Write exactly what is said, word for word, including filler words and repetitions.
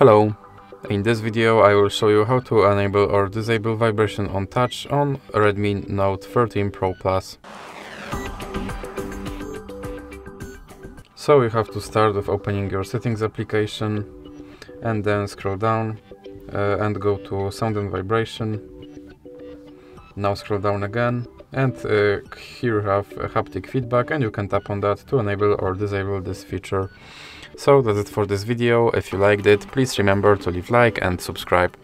Hello! In this video I will show you how to enable or disable vibration on touch on Redmi Note thirteen Pro Plus. So you have to start with opening your settings application and then scroll down uh, and go to sound and vibration. Now scroll down again and uh, here you have a haptic feedback and you can tap on that to enable or disable this feature. So that's it for this video. If you liked it, please remember to leave like and subscribe.